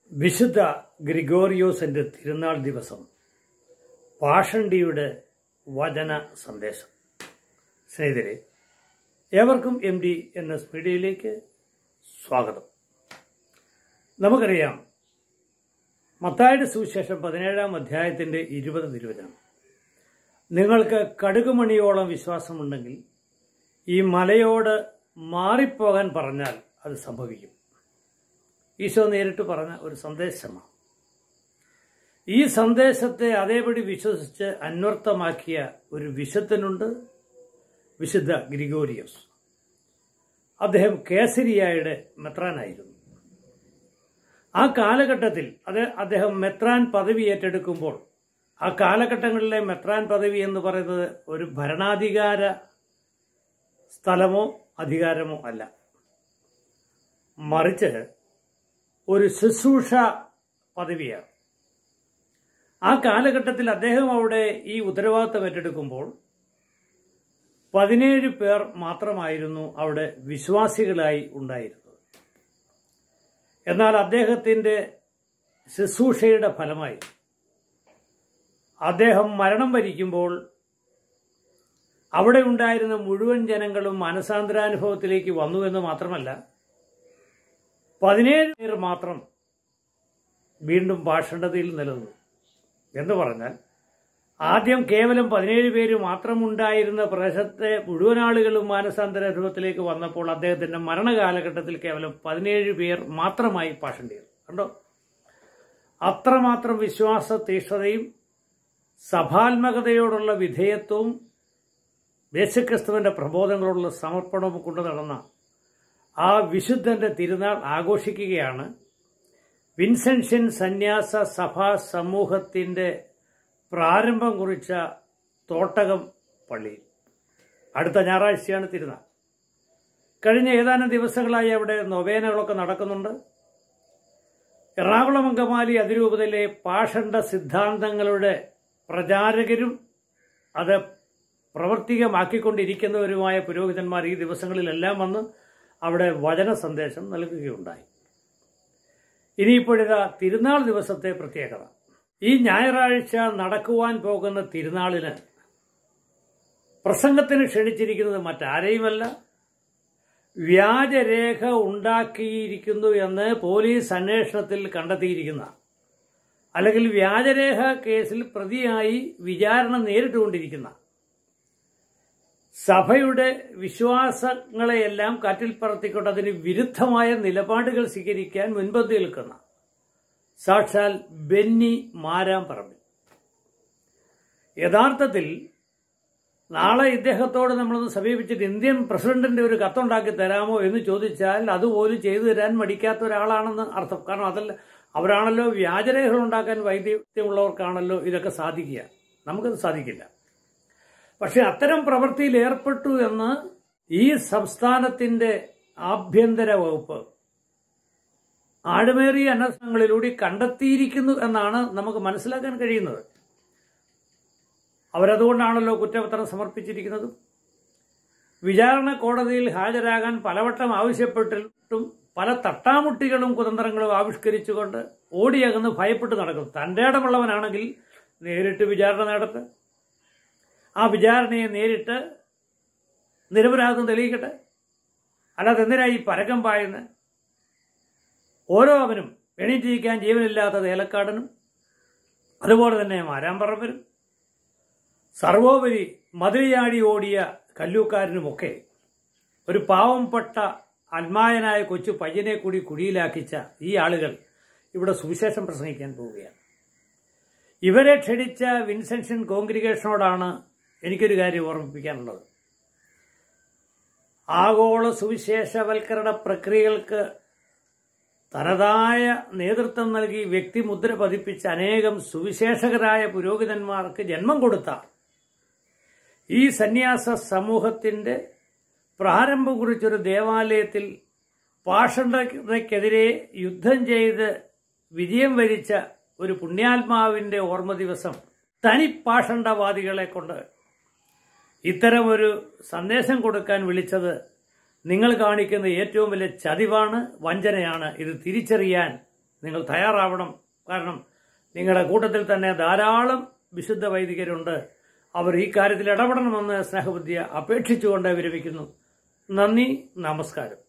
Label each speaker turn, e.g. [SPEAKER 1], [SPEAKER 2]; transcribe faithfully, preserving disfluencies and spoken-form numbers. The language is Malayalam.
[SPEAKER 1] വിശുദ്ധ ഗ്രിഗോറിയോസിന്റെ തിരുനാൾ ദിവസം പാഷണ്ഡിയുടെ വചന സന്ദേശം. സ്നേഹിതരെ, ഏവർക്കും എം ഡി എൻ എസ് മീഡിയയിലേക്ക് സ്വാഗതം. നമുക്കറിയാം, മത്തായിയുടെ സുവിശേഷം പതിനേഴാം അധ്യായത്തിന്റെ ഇരുപത് തിരുവചനം, നിങ്ങൾക്ക് കടുകുമണിയോളം വിശ്വാസമുണ്ടെങ്കിൽ ഈ മലയോട് മാറിപ്പോകാൻ പറഞ്ഞാൽ അത് സംഭവിക്കും. ഈശോ നേരിട്ട് പറഞ്ഞ ഒരു സന്ദേശമാണ്. ഈ സന്ദേശത്തെ അതേപടി വിശ്വസിച്ച് അന്വർത്ഥമാക്കിയ ഒരു വിശുദ്ധനുണ്ട്, വിശുദ്ധ ഗ്രിഗോറിയോസ്. അദ്ദേഹം കേസരിയായുടെ മെത്രാനായിരുന്നു. ആ കാലഘട്ടത്തിൽ അത് അദ്ദേഹം മെത്രാൻ പദവി ഏറ്റെടുക്കുമ്പോൾ, ആ കാലഘട്ടങ്ങളിലെ മെത്രാൻ പദവി എന്ന് പറയുന്നത് ഒരു ഭരണാധികാര സ്ഥലമോ അധികാരമോ അല്ല, മറിച്ച് ഒരു ശുശ്രൂഷ പദവിയാണ്. ആ കാലഘട്ടത്തിൽ അദ്ദേഹം അവിടെ ഈ ഉത്തരവാദിത്തം ഏറ്റെടുക്കുമ്പോൾ പതിനേഴ് പേർ മാത്രമായിരുന്നു അവിടെ വിശ്വാസികളായി ഉണ്ടായിരുന്നത്. എന്നാൽ അദ്ദേഹത്തിന്റെ ശുശ്രൂഷയുടെ ഫലമായി അദ്ദേഹം മരണം വരിക്കുമ്പോൾ അവിടെ ഉണ്ടായിരുന്ന മുഴുവൻ ജനങ്ങളും മാനസാന്തരാനുഭവത്തിലേക്ക് വന്നുവെന്ന് മാത്രമല്ല, പതിനേഴ് പേർ മാത്രം വീണ്ടും പാഷണ്ഡതയിൽ നിലനിന്നു. എന്ന് പറഞ്ഞാൽ, ആദ്യം കേവലം പതിനേഴ് പേര് മാത്രമുണ്ടായിരുന്ന പ്രദേശത്തെ മുഴുവൻ ആളുകളും മാനസാന്തരാനുഭവത്തിലേക്ക് വന്നപ്പോൾ അദ്ദേഹത്തിന്റെ മരണകാലഘട്ടത്തിൽ കേവലം പതിനേഴ് പേർ മാത്രമായി പാഷണ്ഡികൾ. കണ്ടോ, അത്രമാത്രം വിശ്വാസ തീഷ്ണതയും സഭാത്മകതയോടുള്ള വിധേയത്വവും യേശുക്രിസ്തുവിന്റെ പ്രബോധങ്ങളോടുള്ള സമർപ്പണവും കൊണ്ടു നടന്ന ആ വിശുദ്ധന്റെ തിരുനാൾ ആഘോഷിക്കുകയാണ് വിൻസെൻഷ്യൻ സന്യാസ സഭാ സമൂഹത്തിന്റെ പ്രാരംഭം കുറിച്ച തോട്ടകം പള്ളിയിൽ. അടുത്ത ഞായറാഴ്ചയാണ് തിരുനാൾ. കഴിഞ്ഞ ഏതാനും ദിവസങ്ങളായി അവിടെ നൊവേനകളൊക്കെ നടക്കുന്നുണ്ട്. എറണാകുളം അങ്കമാലി അതിരൂപതയിലെ പാഷണ്ഡ സിദ്ധാന്തങ്ങളുടെ പ്രചാരകരും അത് പ്രവർത്തികമാക്കിക്കൊണ്ടിരിക്കുന്നവരുമായ പുരോഹിതന്മാർ ഈ ദിവസങ്ങളിലെല്ലാം വന്ന് അവിടെ വചന സന്ദേശം നൽകുകയുണ്ടായി. ഇനിയിപ്പോഴിതാ തിരുനാൾ ദിവസത്തെ പ്രത്യേകത. ഈ ഞായറാഴ്ച നടക്കുവാൻ പോകുന്ന തിരുനാളിന് പ്രസംഗത്തിന് ക്ഷണിച്ചിരിക്കുന്നത് മറ്റാരെയുമല്ല, വ്യാജരേഖ ഉണ്ടാക്കിയിരിക്കുന്നു എന്ന് പോലീസ് അന്വേഷണത്തിൽ കണ്ടെത്തിയിരിക്കുന്ന, അല്ലെങ്കിൽ വ്യാജരേഖ കേസിൽ പ്രതിയായി വിചാരണ നേരിട്ടുകൊണ്ടിരിക്കുന്ന, സഭയുടെ വിശ്വാസങ്ങളെയെല്ലാം കാറ്റിൽ പറത്തിക്കൊണ്ട് അതിന് വിരുദ്ധമായ നിലപാടുകൾ സ്വീകരിക്കാൻ മുൻപന്തി നിൽക്കുന്ന സാക്ഷാൽ ബെന്നി മാരാംപറമ്പിൽ. യഥാർത്ഥത്തിൽ നാളെ ഇദ്ദേഹത്തോട് നമ്മളൊന്ന് സമീപിച്ചിട്ട് ഇന്ത്യൻ പ്രസിഡന്റിന്റെ ഒരു കത്തുണ്ടാക്കി തരാമോ എന്ന് ചോദിച്ചാൽ അതുപോലും ചെയ്തു തരാൻ മടിക്കാത്ത ഒരാളാണെന്ന് അർത്ഥം. കാരണം അതല്ല, അവരാണല്ലോ വ്യാജരേഖകൾ ഉണ്ടാക്കാൻ വൈദഗ്ധ്യമുള്ളവർക്കാണല്ലോ ഇതൊക്കെ സാധിക്കുക. നമുക്കത് സാധിക്കില്ല. പക്ഷെ അത്തരം പ്രവൃത്തിയിൽ ഏർപ്പെട്ടു എന്ന് ഈ സംസ്ഥാനത്തിന്റെ ആഭ്യന്തര വകുപ്പ് ആഴമേറിയ അന്വേഷണങ്ങളിലൂടെ കണ്ടെത്തിയിരിക്കുന്നു എന്നാണ് നമുക്ക് മനസ്സിലാക്കാൻ കഴിയുന്നത്. അവരതുകൊണ്ടാണല്ലോ കുറ്റപത്രം സമർപ്പിച്ചിരിക്കുന്നതും. വിചാരണ കോടതിയിൽ ഹാജരാകാൻ പലവട്ടം ആവശ്യപ്പെട്ടിട്ടും പല തട്ടാമുട്ടികളും കുതന്ത്രങ്ങളും ആവിഷ്കരിച്ചുകൊണ്ട് ഓടിയകന്ന് ഭയപ്പെട്ട് നടക്കും. തന്റെ ഇടമുള്ളവനാണെങ്കിൽ നേരിട്ട് വിചാരണ നടത്ത്, ആ വിചാരണയെ നേരിട്ട് നിരപരാധം തെളിയിക്കട്ടെ. അല്ലാതെ എന്തിനായി പരക്കം പായുന്ന ഓരോ അവനും എണീറ്റിരിക്കാൻ ജീവനില്ലാത്ത ഏലക്കാടനും അതുപോലെ തന്നെ മാരാംപറമ്പിനും സർവോപരി മതിലിയാടി ഓടിയ കല്ലൂക്കാരനുമൊക്കെ ഒരു പാവംപെട്ട അൽമായനായ കൊച്ചു പയ്യനെ കൂടി കുഴിയിലാക്കിച്ച ഈ ആളുകൾ ഇവിടെ സുവിശേഷം പ്രസംഗിക്കാൻ പോവുകയാണ്. ഇവരെ ക്ഷണിച്ച വിൻസെൻഷ്യൻ കോൺഗ്രിഗേഷനോടാണ് എനിക്കൊരു കാര്യം ഓർമ്മിപ്പിക്കാനുള്ളത്. ആഗോള സുവിശേഷവൽക്കരണ പ്രക്രിയകൾക്ക് തനതായ നേതൃത്വം നൽകി വ്യക്തിമുദ്ര പതിപ്പിച്ച അനേകം സുവിശേഷകരായ പുരോഹിതന്മാർക്ക് ജന്മം കൊടുത്ത ഈ സന്യാസ സമൂഹത്തിന്റെ പ്രാരംഭം കുറിച്ചൊരു ദേവാലയത്തിൽ പാഷണ്ഡതയ്ക്കെതിരെ യുദ്ധം ചെയ്ത് വിജയം വരിച്ച ഒരു പുണ്യാത്മാവിന്റെ ഓർമ്മ ദിവസം തനി പാഷണ്ഡവാദികളെ കൊണ്ട് ഇത്തരമൊരു സന്ദേശം കൊടുക്കാൻ വിളിച്ചത് നിങ്ങൾ കാണിക്കുന്ന ഏറ്റവും വലിയ ചതിവാണ്, വഞ്ചനയാണ്. ഇത് തിരിച്ചറിയാൻ നിങ്ങൾ തയ്യാറാവണം. കാരണം നിങ്ങളുടെ കൂട്ടത്തിൽ തന്നെ ധാരാളം വിശുദ്ധ വൈദികരുണ്ട്. അവർ ഈ കാര്യത്തിൽ ഇടപെടണമെന്ന് സ്നേഹബുദ്ധിയെ അപേക്ഷിച്ചുകൊണ്ട് വിരമിക്കുന്നു. നന്ദി, നമസ്കാരം.